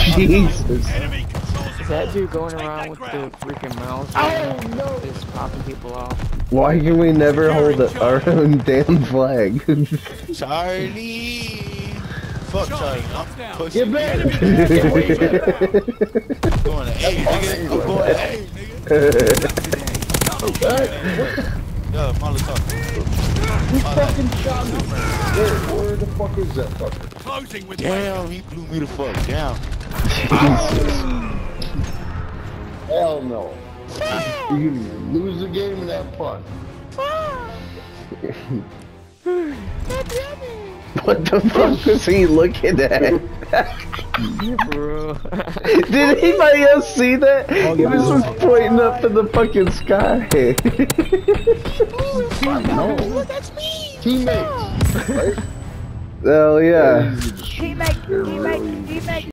Jesus. Is that dude going around with the freaking mouse? Oh no! Just popping people off. Why can we never hold our own damn flag? Charlie! Fuck Charlie. Get back! I'm going to A, nigga. I'm going to A, nigga. Yo, Molotov. He fucking shot me. Where the fuck is that fucker? Closing with damn, he blew me the fuck down. Hell no. You lose the game in that punt. What the fuck was he looking at? Bro. Did anybody else see that? He was just pointing up in the fucking sky. No. That's me! Teammates, right? Oh yeah. Teammate.